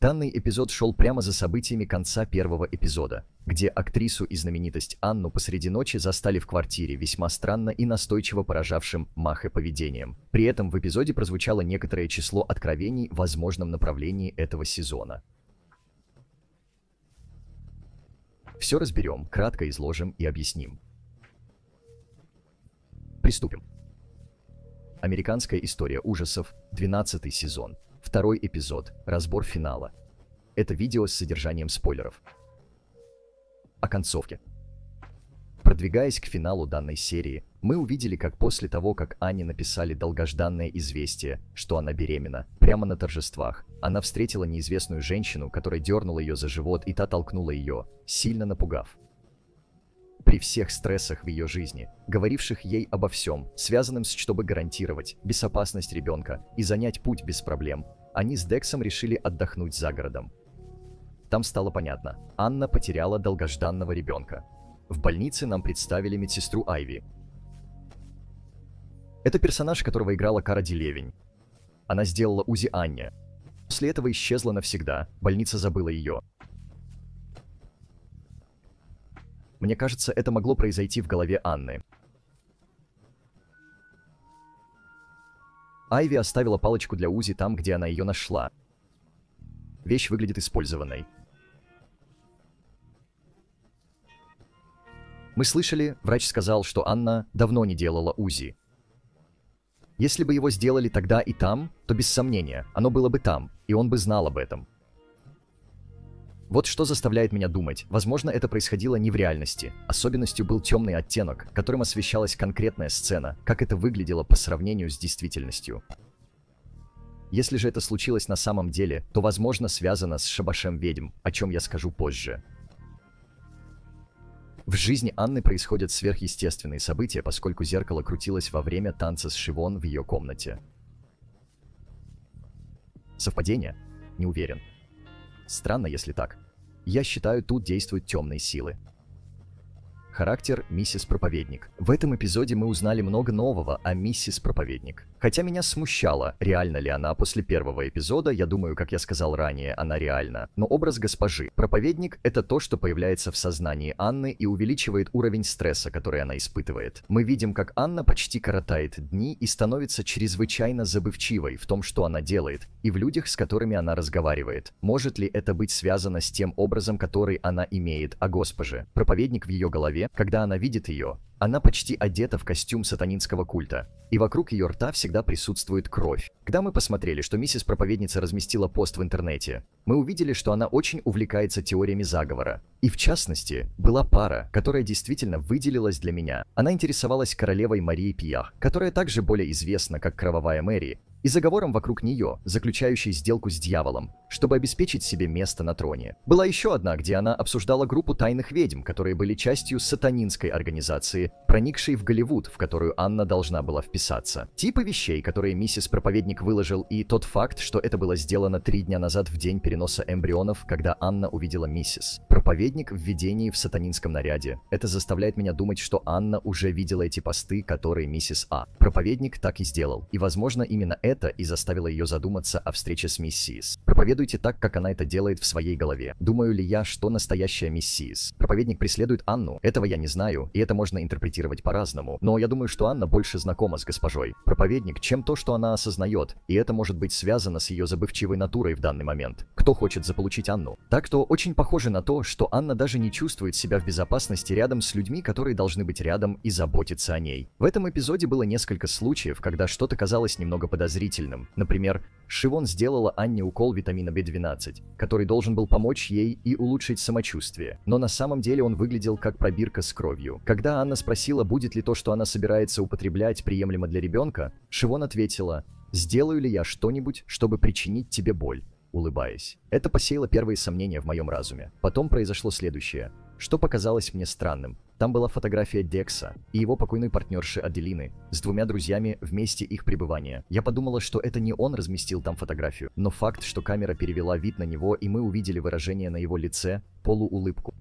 Данный эпизод шел прямо за событиями конца первого эпизода, где актрису и знаменитость Анну посреди ночи застали в квартире весьма странно и настойчиво поражавшим Махе поведением. При этом в эпизоде прозвучало некоторое число откровений в возможном направлении этого сезона. Все разберем, кратко изложим и объясним. Приступим. Американская история ужасов, 12-й сезон, 2-й эпизод, разбор финала. Это видео с содержанием спойлеров. О концовке. Продвигаясь к финалу данной серии, мы увидели, как после того, как Анне написали долгожданное известие, что она беременна, прямо на торжествах, она встретила неизвестную женщину, которая дернула ее за живот, и та толкнула ее, сильно напугав. При всех стрессах в ее жизни, говоривших ей обо всем, связанном чтобы гарантировать безопасность ребенка и занять путь без проблем, они с Дексом решили отдохнуть за городом. Там стало понятно, Анна потеряла долгожданного ребенка. В больнице нам представили медсестру Айви. Это персонаж, которого играла Кара Делевинь. Она сделала УЗИ Анне. После этого исчезла навсегда, больница забыла ее. Мне кажется, это могло произойти в голове Анны. Айви оставила палочку для УЗИ там, где она ее нашла. Вещь выглядит использованной. Мы слышали, врач сказал, что Анна давно не делала УЗИ. Если бы его сделали тогда и там, то без сомнения, оно было бы там, и он бы знал об этом. Вот что заставляет меня думать, возможно, это происходило не в реальности. Особенностью был темный оттенок, которым освещалась конкретная сцена, как это выглядело по сравнению с действительностью. Если же это случилось на самом деле, то, возможно, связано с шабашем ведьм, о чем я скажу позже. В жизни Анны происходят сверхъестественные события, поскольку зеркало крутилось во время танца с Шивон в ее комнате. Совпадение? Не уверен. Странно, если так. Я считаю, тут действуют темные силы. Характер миссис Проповедник. В этом эпизоде мы узнали много нового о миссис Проповедник. Хотя меня смущало, реально ли она после первого эпизода, я думаю, как я сказал ранее, она реальна. Но образ госпожи Проповедник — это то, что появляется в сознании Анны и увеличивает уровень стресса, который она испытывает. Мы видим, как Анна почти коротает дни и становится чрезвычайно забывчивой в том, что она делает, и в людях, с которыми она разговаривает. Может ли это быть связано с тем образом, который она имеет о госпоже? Проповедник в ее голове, когда она видит ее, она почти одета в костюм сатанинского культа, и вокруг ее рта всегда присутствует кровь. Когда мы посмотрели, что миссис Проповедница разместила пост в интернете, мы увидели, что она очень увлекается теориями заговора. И в частности, была пара, которая действительно выделилась для меня. Она интересовалась королевой Марией Пиях, которая также более известна как Кровавая Мэри, и заговором вокруг нее, заключающей сделку с дьяволом, чтобы обеспечить себе место на троне. Была еще одна, где она обсуждала группу тайных ведьм, которые были частью сатанинской организации, проникшей в Голливуд, в которую Анна должна была вписаться. Типы вещей, которые миссис Проповедник выложил, и тот факт, что это было сделано 3 дня назад в день переноса эмбрионов, когда Анна увидела миссис Проповедник в видении в сатанинском наряде. Это заставляет меня думать, что Анна уже видела эти посты, которые миссис Проповедник так и сделал. И, возможно, именно это и заставило ее задуматься о встрече с миссис. Проповедуйте так, как она это делает в своей голове. Думаю ли я, что настоящая миссис Проповедник преследует Анну? Этого я не знаю, и это можно интерпретировать по-разному. Но я думаю, что Анна больше знакома с госпожой Проповедник, чем то, что она осознает, и это может быть связано с ее забывчивой натурой в данный момент. Кто хочет заполучить Анну? Так что очень похоже на то, что Анна даже не чувствует себя в безопасности рядом с людьми, которые должны быть рядом и заботиться о ней. В этом эпизоде было несколько случаев, когда что-то казалось немного подозрительным. Например, Шивон сделала Анне укол витамина B12, который должен был помочь ей и улучшить самочувствие. Но на самом деле он выглядел как пробирка с кровью. Когда Анна спросила, будет ли то, что она собирается употреблять, приемлемо для ребенка, Шивон ответила: «Сделаю ли я что-нибудь, чтобы причинить тебе боль?» улыбаясь. Это посеяло первые сомнения в моем разуме. Потом произошло следующее, что показалось мне странным. Там была фотография Декса и его покойной партнерши Аделины с 2 друзьями в месте их пребывания. Я подумала, что это не он разместил там фотографию, но факт, что камера перевела вид на него, и мы увидели выражение на его лице, полуулыбку.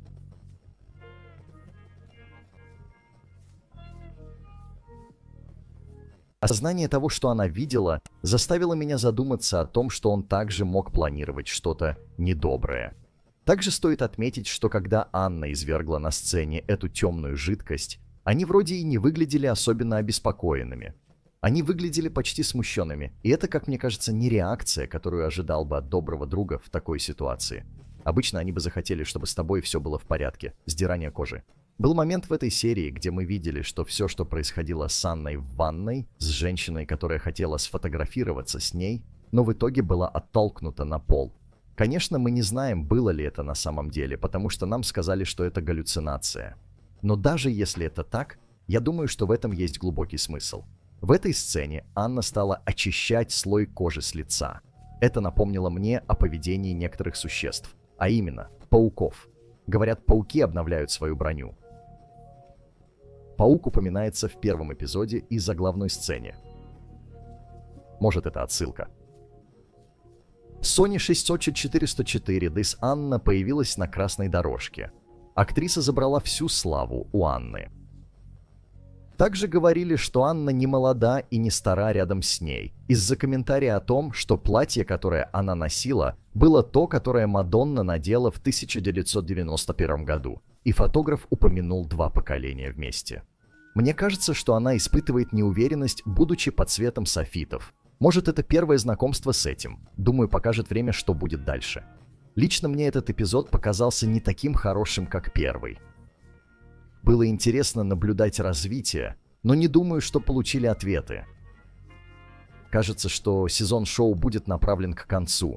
Осознание того, что она видела, заставило меня задуматься о том, что он также мог планировать что-то недоброе. Также стоит отметить, что когда Анна извергла на сцене эту темную жидкость, они вроде и не выглядели особенно обеспокоенными. Они выглядели почти смущенными, и это, как мне кажется, не реакция, которую ожидал бы от доброго друга в такой ситуации. Обычно они бы захотели, чтобы с тобой все было в порядке, сдирание кожи. Был момент в этой серии, где мы видели, что все, что происходило с Анной в ванной, с женщиной, которая хотела сфотографироваться с ней, но в итоге была оттолкнута на пол. Конечно, мы не знаем, было ли это на самом деле, потому что нам сказали, что это галлюцинация. Но даже если это так, я думаю, что в этом есть глубокий смысл. В этой сцене Анна стала очищать слой кожи с лица. Это напомнило мне о поведении некоторых существ, а именно пауков. Говорят, пауки обновляют свою броню. Паук упоминается в первом эпизоде и заглавной сцене. Может, это отсылка. Sony 60404 This Анна появилась на красной дорожке. Актриса забрала всю славу у Анны. Также говорили, что Анна не молода и не стара рядом с ней, из-за комментария о том, что платье, которое она носила, было то, которое Мадонна надела в 1991 году, и фотограф упомянул 2 поколения вместе. Мне кажется, что она испытывает неуверенность, будучи под светом софитов. Может, это первое знакомство с этим. Думаю, покажет время, что будет дальше. Лично мне этот эпизод показался не таким хорошим, как первый. Было интересно наблюдать развитие, но не думаю, что получили ответы. Кажется, что сезон шоу будет направлен к концу.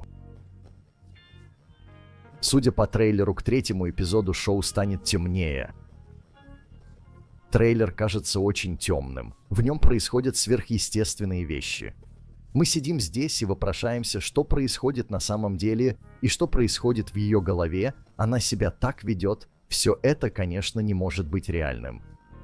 Судя по трейлеру к 3-му эпизоду, шоу станет темнее. Трейлер кажется очень темным. В нем происходят сверхъестественные вещи. Мы сидим здесь и вопрошаемся, что происходит на самом деле и что происходит в ее голове. Она себя так ведет. Все это, конечно, не может быть реальным.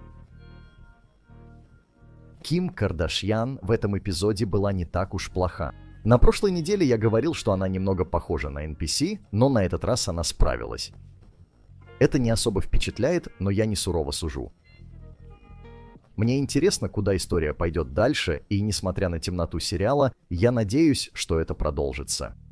Ким Кардашьян в этом эпизоде была не так уж плоха. На прошлой неделе я говорил, что она немного похожа на NPC, но на этот раз она справилась. Это не особо впечатляет, но я не сурово сужу. Мне интересно, куда история пойдет дальше, и, несмотря на темноту сериала, я надеюсь, что это продолжится.